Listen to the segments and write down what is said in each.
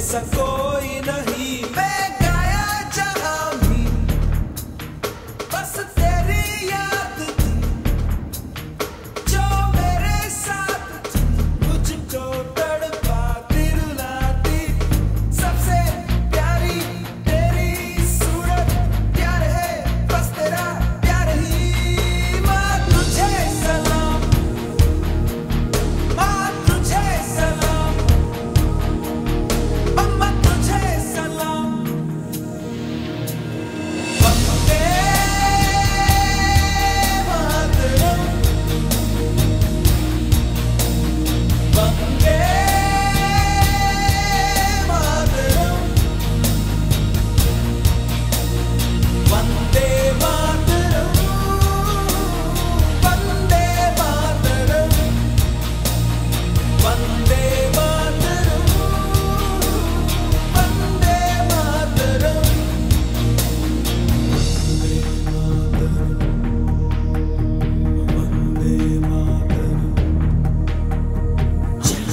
जैसा कोई नहीं। मैं गाया जहां भी बस तेरी याद थी, जो मेरे साथ थी, मुझको तड़पाती रुलाती। सबसे प्यारी तेरी सूरत, प्यार है बस तेरा प्यार ही। माँ तुझे सलाम, माँ तुझे सलाम, अम्मा तुझे सलाम। वंदे मातरम, वंदे मातरम, वंदे मातरम, वंदे मातरम, वंदे मातरम, वंदे मातरम, वंदे मातरम।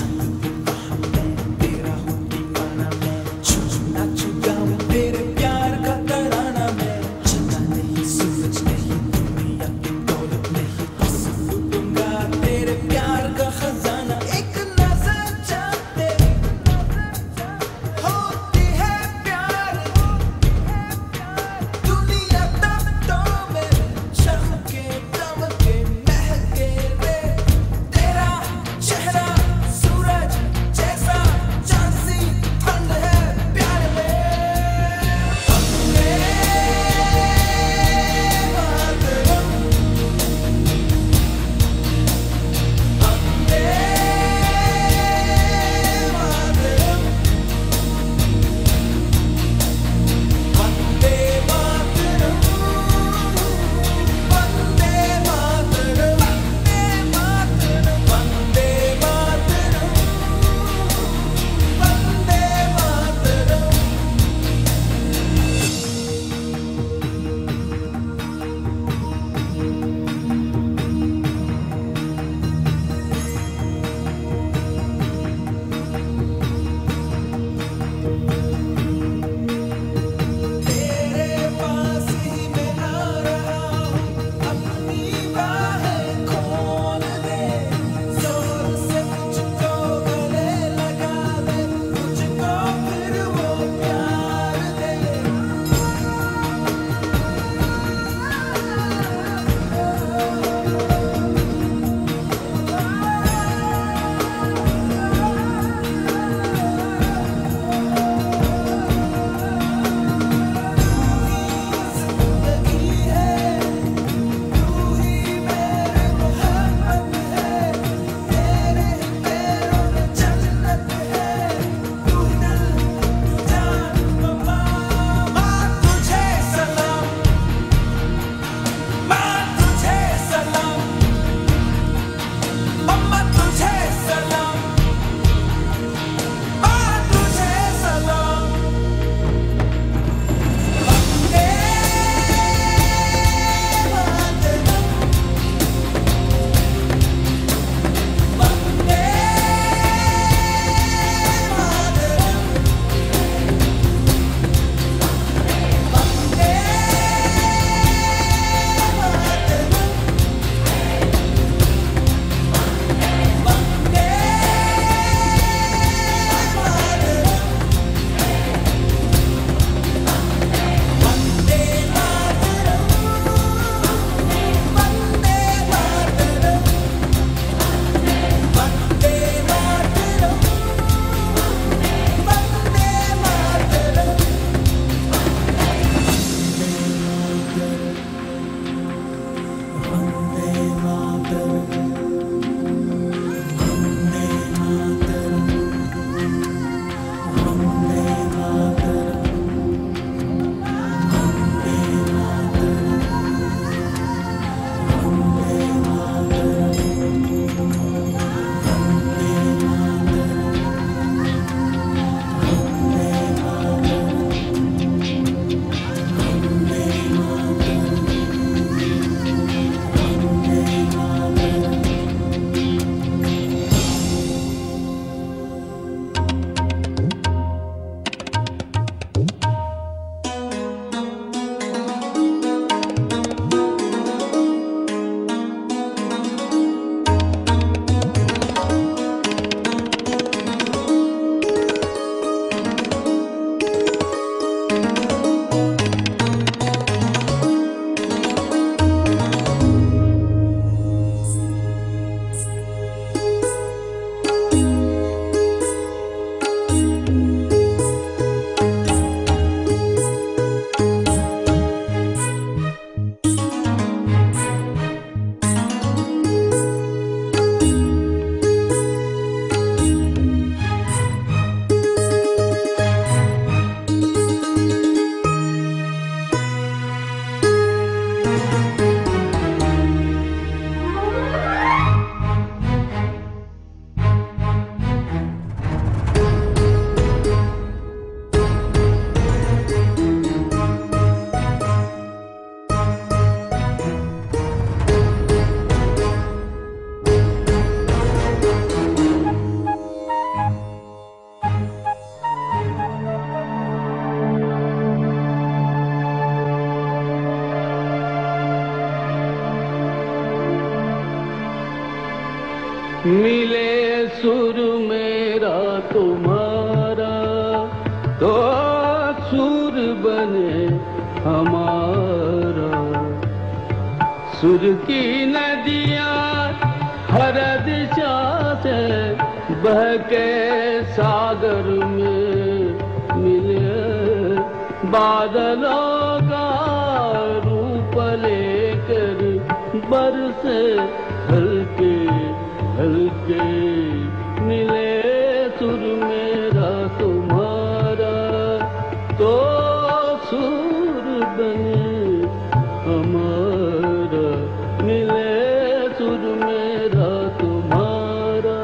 सुर मेरा तुम्हारा तो सुर बने हमारा। सुर की नदियाँ हर दिशा से बह के सागर में मिले, बादलों का रूप लेकर बरसे हल्के हल्के मिले। सुर मेरा तुम्हारा तो सुर बने हमारा, मिले सुर मेरा तुम्हारा।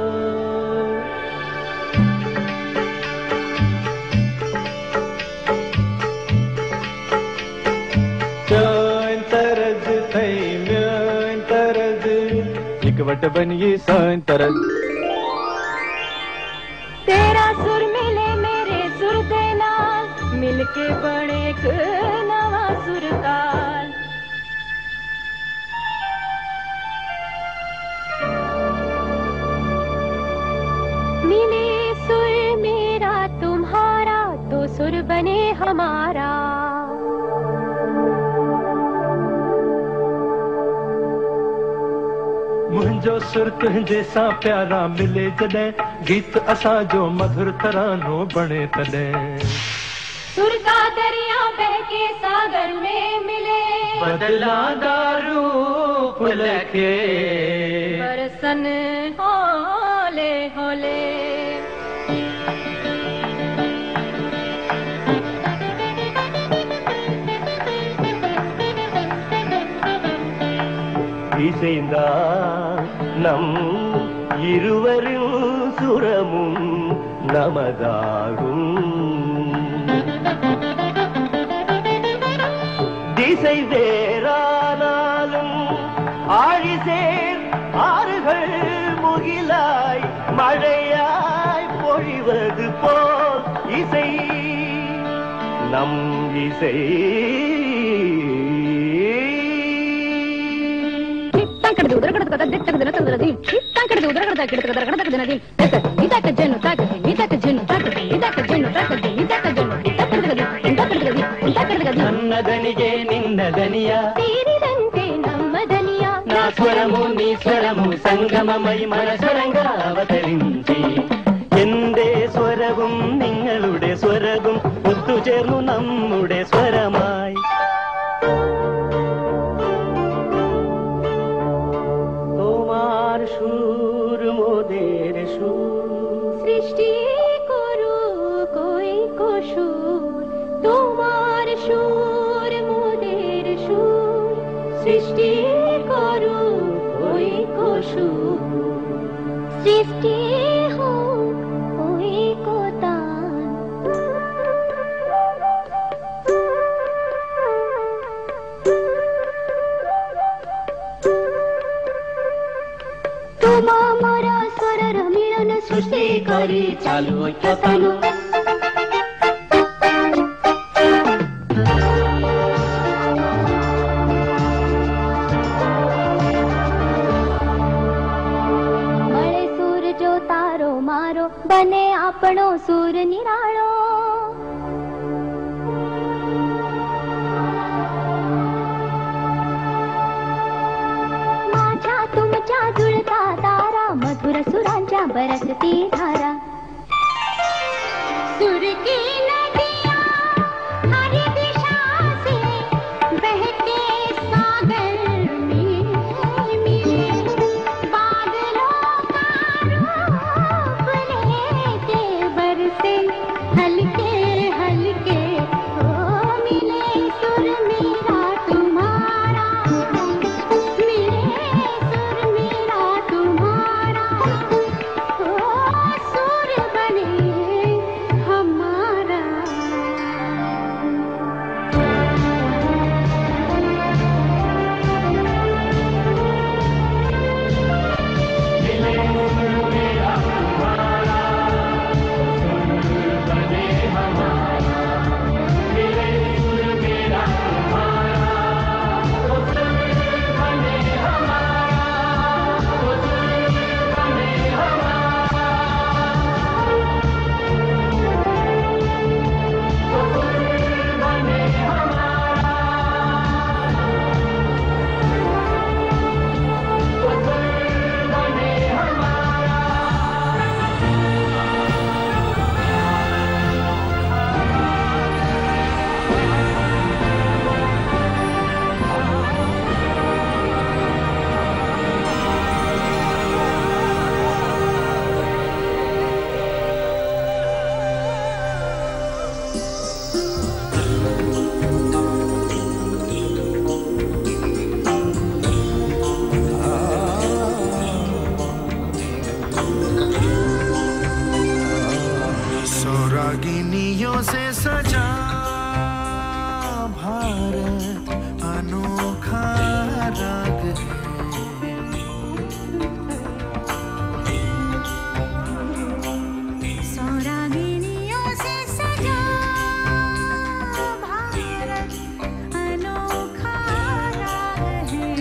Chön तरज थई म्यön तरज इकवट बनिए सन तरज। तेरा सुर मिले मेरे सुर दे नाल, मिलके बने एक नवा सुर ताल। मिले सुर मेरा तुम्हारा तो सुर बने हमारा। मुंहिंजो सुर तुंहिंजे सां प्यारा मिले जॾहिं, गीत असां जो मधुर तरानो बणे तॾहिं। सुर का दरिया बहके सागर में मिले, बदलांदा रूप लखे बरसन होले होले। இசைந்தா நம் இருவரின் சுரமும் நமதாகும். திசை வேறானாலும் ஆழிசேர் ஆறுகள் முகிலாய் மழையாய் பொழிவது போல் இசை நம் இசை. నన్నదనిగే నిన్నదనియా తీరిదంతే నమ్మదనియా, నా స్వరము నీ స్వరము సంగమమై మన స్వరంగా అవతరించి. എന്റെ സ്വരവും നിങ്ങളുടെ സ്വരവും ഒത്തുചേർന്നു നമ്മുടെ സ്വരമായി. তোমার সুর মোদের সুর, সৃষ্টি করু কই কসুর। তোমার সুর মোদের সুর, সৃষ্টি করু কই কসুর। সৃষ্টি হোক কই কোতান। तुम मोरा स्वरर मिलन सृष्टि करी चालू ऐक्यतानु। મળે સુર જો તારો મારો, બને આપણો સુર નિરાળો। माझ्या तुमच्या जुळता तारा, मधुर सुरांच्या बरसती धारा। सुर की नदियाँ हर दिशा से बहके सागर में मिले, बादलों का रूप लेके बरसे हल्के हल्के हो मिले। सुर मेरा तुम्हारा, मिले सुर मेरा तुम्हारा, ओ सुर रागिनियों से सजा भारत अनोखा राग है। रागिनियों से सजा भारत अनोखा राग है।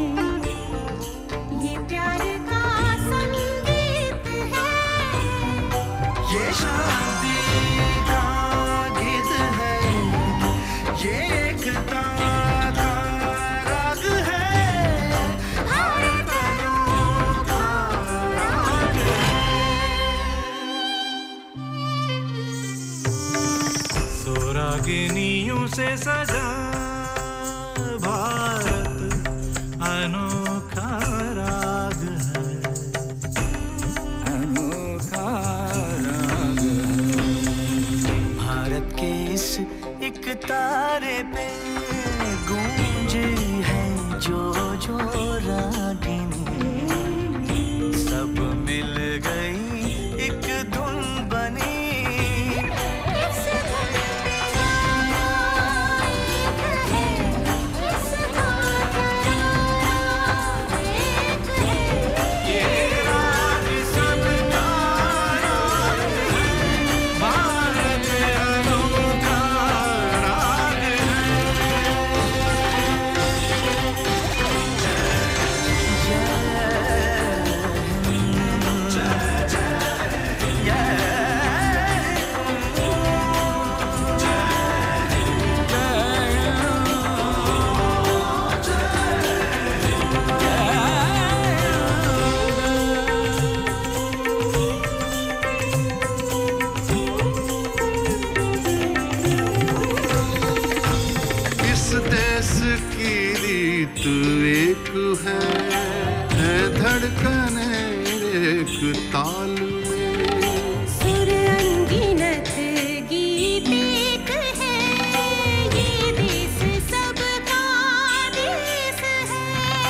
ये प्यार का संगीत है, ये शादी का गीत है, ये एकता का राग है। भारत अनोखा राग है। सो रागिनियों से सजा भारत अनोखा राग है, अनोखा राग है। भारत के इस एक तारे पे गूंज है जो जो रागिनी, सब मिल गई एक धुन बनी। इस धुन में गाना एक है, इस धुन का राग एक है। ये राग सबका राग है, भारत अनोखा राग है। इस देश की रीत एक है धड़कने एक ताल में। सुर अनगिनत गीत एक है, ये देश सबका देश है।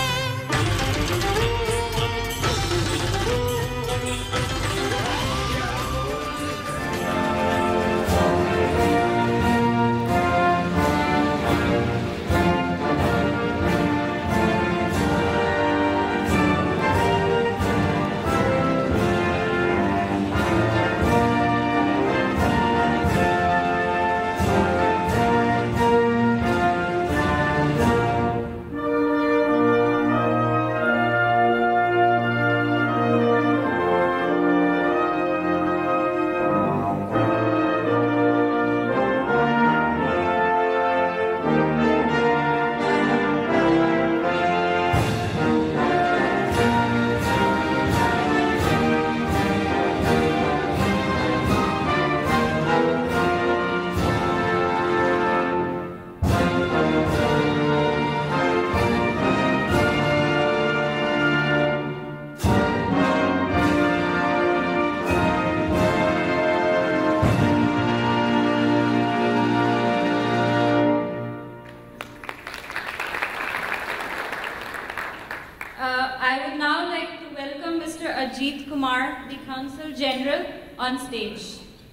I would now like to welcome Mr. Ajit Kumar, the Consul General, on stage.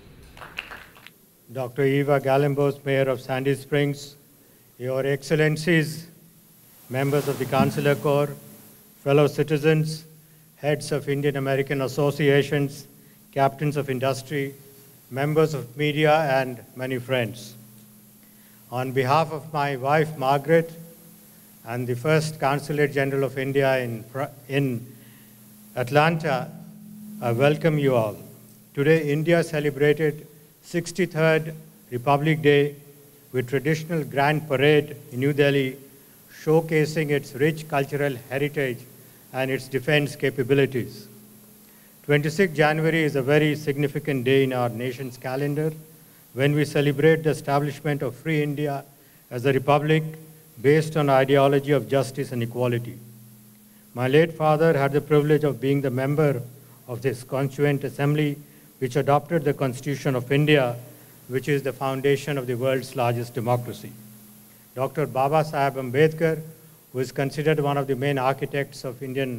Dr. Eva Galambos, Mayor of Sandy Springs, Your Excellencies, members of the Consular Corps, fellow citizens, heads of Indian American associations, captains of industry, members of media, and many friends. On behalf of my wife, Margaret, and the first Consulate General of India in Atlanta, I welcome you all. Today, India celebrated 63rd Republic Day with traditional grand parade in New Delhi, showcasing its rich cultural heritage and its defense capabilities. 26 January is a very significant day in our nation's calendar when we celebrate the establishment of free India as a republic based on ideology of justice and equality. My late father had the privilege of being the member of this Constituent Assembly which adopted the Constitution of India, which is the foundation of the world's largest democracy. Dr. Baba Saheb Ambedkar, who is considered one of the main architects of Indian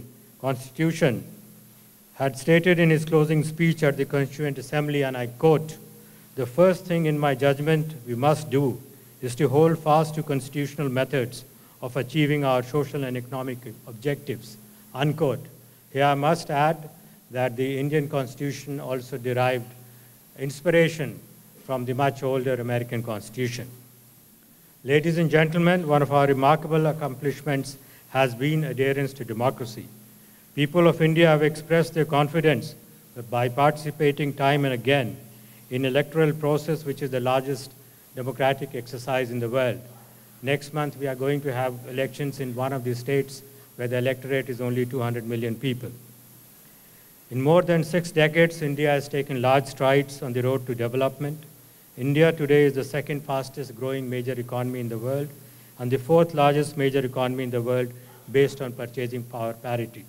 Constitution, had stated in his closing speech at the Constituent Assembly, and I quote, The first thing in my judgment we must do is to hold fast to constitutional methods of achieving our social and economic objectives, unquote. Here I must add that the Indian Constitution also derived inspiration from the much older American Constitution. Ladies and gentlemen, one of our remarkable accomplishments has been adherence to democracy. People of India have expressed their confidence that by participating time and again in electoral process, which is the largest democratic exercise in the world. Next month, we are going to have elections in one of the states where the electorate is only 200 million people. In more than 6 decades, India has taken large strides on the road to development. India today is the second fastest growing major economy in the world and the 4th largest major economy in the world based on purchasing power parity.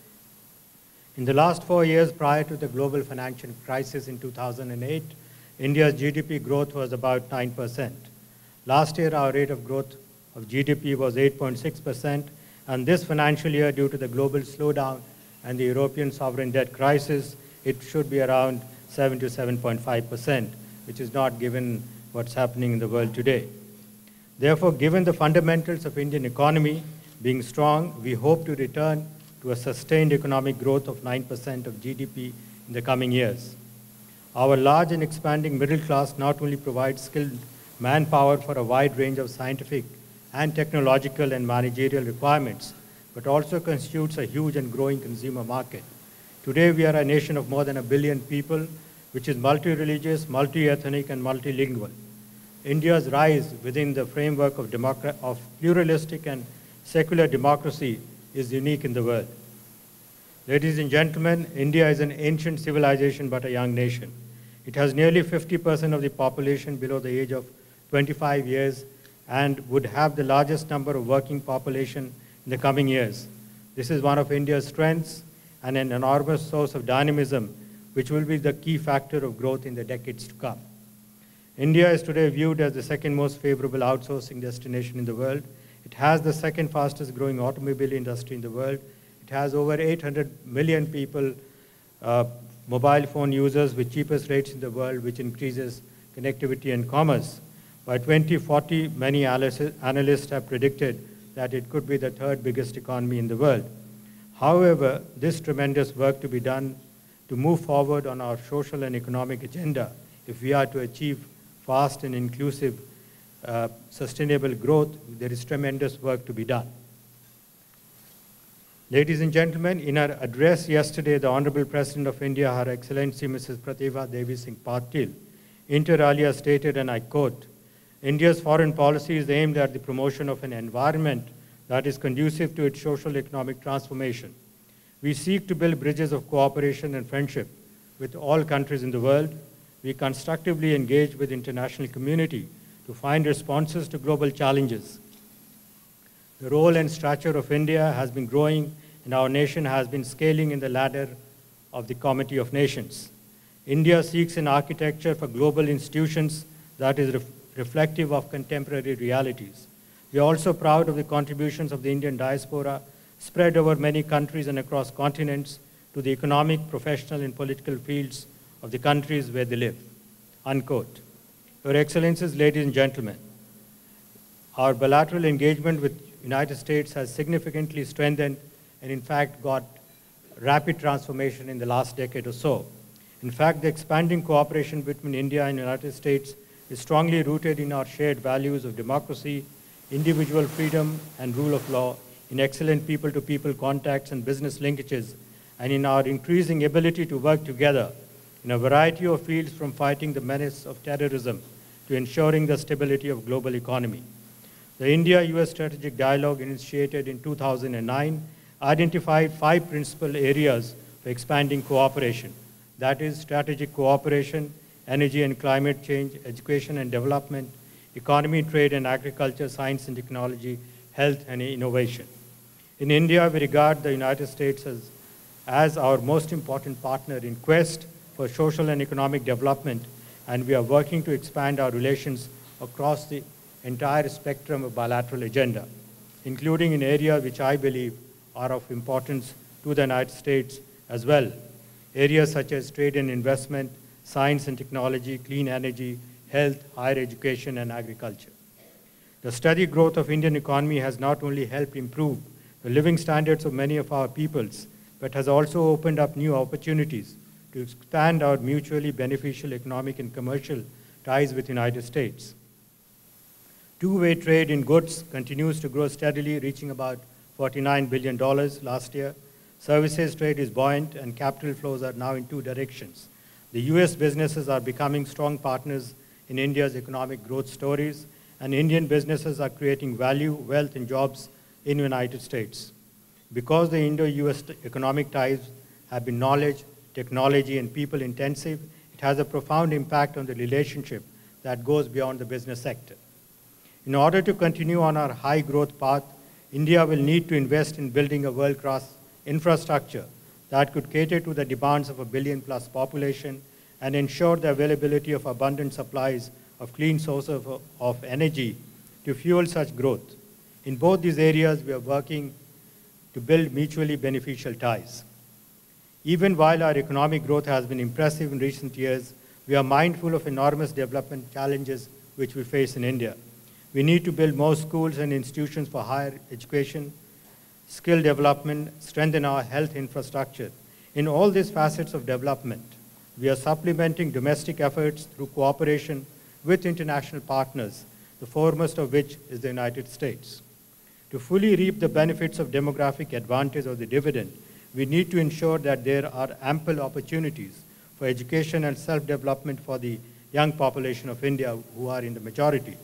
In the last 4 years prior to the global financial crisis in 2008, India's GDP growth was about 9%. Last year, our rate of growth of GDP was 8.6%, and this financial year, due to the global slowdown and the European sovereign debt crisis, it should be around 7 to 7.5%, which is not given what's happening in the world today. Therefore, given the fundamentals of Indian economy being strong, we hope to return to a sustained economic growth of 9% of GDP in the coming years. Our large and expanding middle class not only provides skilled manpower for a wide range of scientific and technological and managerial requirements, but also constitutes a huge and growing consumer market. Today, we are a nation of more than 1 billion people, which is multi-religious, multi-ethnic, and multilingual. India's rise within the framework of pluralistic and secular democracy is unique in the world. Ladies and gentlemen, India is an ancient civilization but a young nation. It has nearly 50% of the population below the age of 25 years and would have the largest number of working population in the coming years. This is one of India's strengths and an enormous source of dynamism, which will be the key factor of growth in the decades to come. India is today viewed as the second most favorable outsourcing destination in the world. It has the second fastest growing automobile industry in the world. It has over 800 million people, mobile phone users with cheapest rates in the world, which increases connectivity and commerce. By 2040, many analysts have predicted that it could be the 3rd biggest economy in the world. However, this tremendous work to be done to move forward on our social and economic agenda, if we are to achieve fast and inclusive sustainable growth, there is tremendous work to be done. Ladies and gentlemen, in her address yesterday, the Honorable President of India, Her Excellency Mrs. Pratibha Devi Singh Patil, inter alia stated, and I quote, "India's foreign policy is aimed at the promotion of an environment that is conducive to its social economic transformation. We seek to build bridges of cooperation and friendship with all countries in the world. We constructively engage with the international community to find responses to global challenges. The role and stature of India has been growing, and our nation has been scaling in the ladder of the Committee of Nations. India seeks an architecture for global institutions that is reflective of contemporary realities. We are also proud of the contributions of the Indian diaspora spread over many countries and across continents to the economic, professional, and political fields of the countries where they live." Unquote. Your Excellencies, ladies and gentlemen, our bilateral engagement with United States has significantly strengthened and in fact got rapid transformation in the last decade or so. In fact, the expanding cooperation between India and the United States is strongly rooted in our shared values of democracy, individual freedom and rule of law, in excellent people-to-people contacts and business linkages, and in our increasing ability to work together in a variety of fields, from fighting the menace of terrorism to ensuring the stability of global economy. The India-US Strategic Dialogue, initiated in 2009, identified 5 principal areas for expanding cooperation. That is strategic cooperation, energy and climate change, education and development, economy, trade and agriculture, science and technology, health and innovation. In India, we regard the United States as our most important partner in quest for social and economic development, and we are working to expand our relations across the entire spectrum of bilateral agenda, including in areas which I believe are of importance to the United States as well. Areas such as trade and investment, science and technology, clean energy, health, higher education, and agriculture. The steady growth of Indian economy has not only helped improve the living standards of many of our peoples, but has also opened up new opportunities to expand our mutually beneficial economic and commercial ties with the United States. Two-way trade in goods continues to grow steadily, reaching about $49 billion last year. Services trade is buoyant, and capital flows are now in two directions. The U.S. businesses are becoming strong partners in India's economic growth stories, and Indian businesses are creating value, wealth, and jobs in the United States. Because the Indo-US economic ties have been knowledge, technology, and people intensive, it has a profound impact on the relationship that goes beyond the business sector. In order to continue on our high growth path, India will need to invest in building a world-class infrastructure that could cater to the demands of a billion-plus population and ensure the availability of abundant supplies of clean sources of energy to fuel such growth. In both these areas, we are working to build mutually beneficial ties. Even while our economic growth has been impressive in recent years, we are mindful of enormous development challenges which we face in India. We need to build more schools and institutions for higher education, skill development, strengthen our health infrastructure. In all these facets of development, we are supplementing domestic efforts through cooperation with international partners, the foremost of which is the United States. To fully reap the benefits of demographic advantage of the dividend, we need to ensure that there are ample opportunities for education and self-development for the young population of India who are in the majority.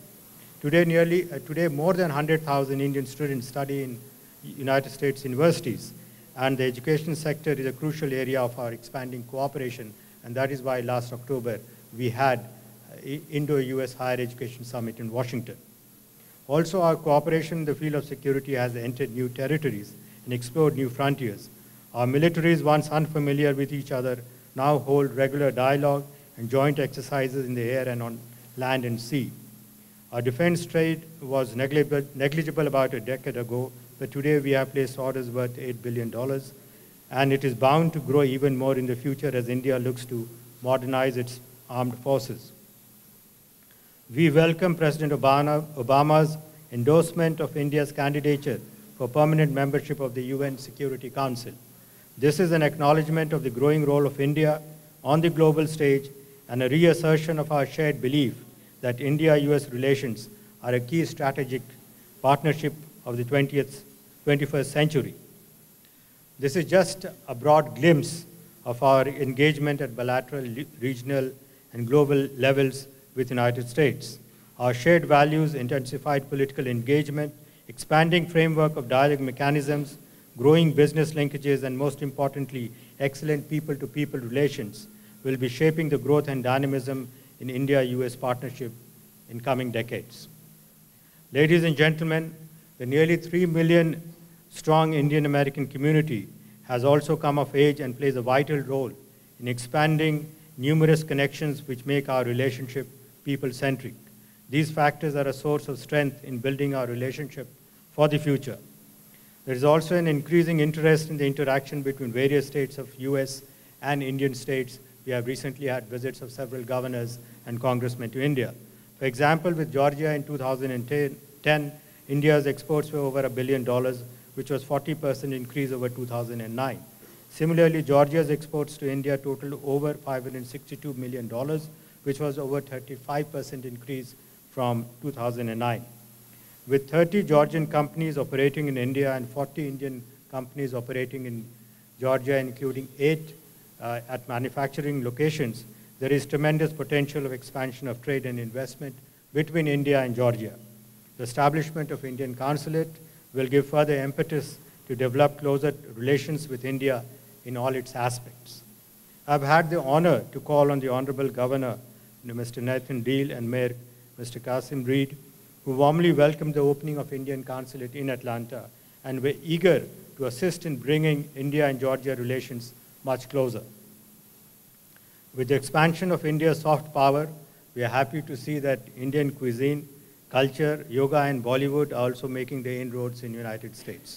Today, more than 100,000 Indian students study in United States universities, and the education sector is a crucial area of our expanding cooperation, and that is why last October we had Indo-US Higher Education Summit in Washington. Also, our cooperation in the field of security has entered new territories and explored new frontiers. Our militaries, once unfamiliar with each other, now hold regular dialogue and joint exercises in the air and on land and sea. Our defense trade was negligible about a decade ago, but today we have placed orders worth $8 billion, and it is bound to grow even more in the future as India looks to modernize its armed forces. We welcome President Obama's endorsement of India's candidature for permanent membership of the UN Security Council. This is an acknowledgement of the growing role of India on the global stage and a reassertion of our shared belief that India-US relations are a key strategic partnership of the 21st century. This is just a broad glimpse of our engagement at bilateral, regional, and global levels with the United States. Our shared values, intensified political engagement, expanding framework of dialogue mechanisms, growing business linkages, and most importantly, excellent people-to-people relations will be shaping the growth and dynamism in India-US partnership in coming decades. Ladies and gentlemen, the nearly 3 million strong Indian American community has also come of age and plays a vital role in expanding numerous connections which make our relationship people-centric. These factors are a source of strength in building our relationship for the future. There is also an increasing interest in the interaction between various states of US and Indian states. We have recently had visits of several governors and congressmen to India. For example, with Georgia in 2010, India's exports were over $1 billion, which was 40% increase over 2009. Similarly, Georgia's exports to India totaled over $562 million, which was over 35% increase from 2009. With 30 Georgian companies operating in India and 40 Indian companies operating in Georgia, including 8 at manufacturing locations, there is tremendous potential of expansion of trade and investment between India and Georgia. The establishment of Indian consulate will give further impetus to develop closer relations with India in all its aspects. I've had the honor to call on the Honorable Governor, Mr. Nathan Deal, and Mayor, Mr. Kasim Reed, who warmly welcomed the opening of Indian consulate in Atlanta and were eager to assist in bringing India and Georgia relations much closer. With the expansion of India's soft power, we are happy to see that Indian cuisine, culture, yoga, and Bollywood are also making their inroads in the United States.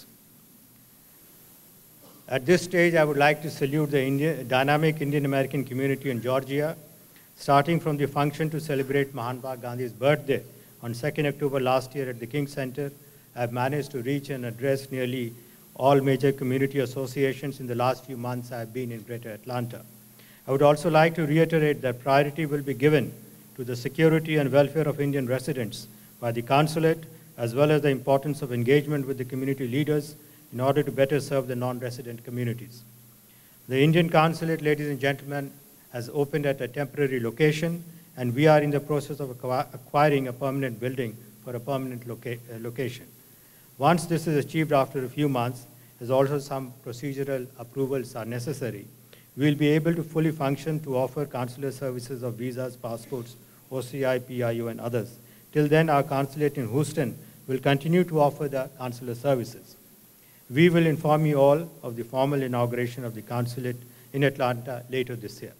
At this stage, I would like to salute the dynamic Indian American community in Georgia, starting from the function to celebrate Mahatma Gandhi's birthday on 2nd October last year at the King Center. I have managed to reach and address nearly all major community associations in the last few months I have been in Greater Atlanta. I would also like to reiterate that priority will be given to the security and welfare of Indian residents by the consulate, as well as the importance of engagement with the community leaders in order to better serve the non-resident communities. The Indian consulate, ladies and gentlemen, has opened at a temporary location, and we are in the process of acquiring a permanent building for a permanent location. Once this is achieved after a few months, as also some procedural approvals are necessary, we will be able to fully function to offer consular services of visas, passports, OCI, PIO, and others. Till then, our consulate in Houston will continue to offer the consular services. We will inform you all of the formal inauguration of the consulate in Atlanta later this year.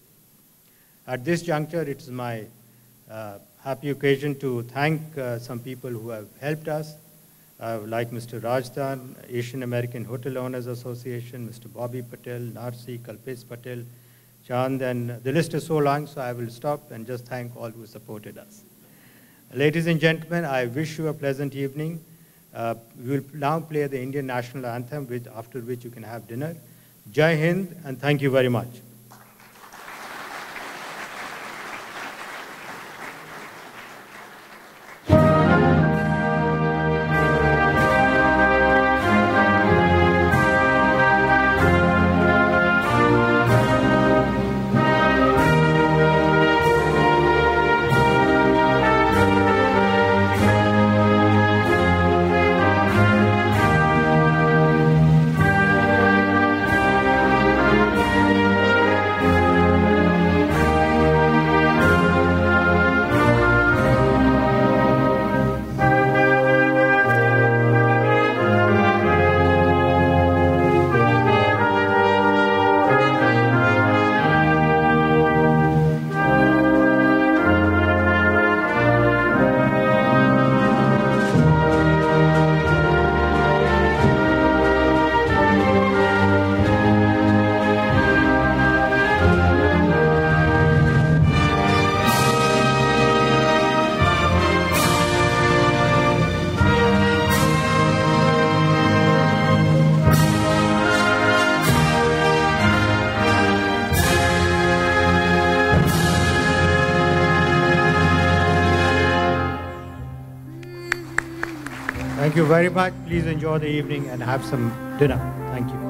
At this juncture, it is my happy occasion to thank some people who have helped us, like Mr. Rajdan, Asian American Hotel Owners Association, Mr. Bobby Patel, Narsi, Kalpesh Patel, Chand, and the list is so long, so I will stop and just thank all who supported us. Ladies and gentlemen, I wish you a pleasant evening. We will now play the Indian National Anthem, after which you can have dinner. Jai Hind, and thank you very much. Thank you very much. Please enjoy the evening and have some dinner. Thank you.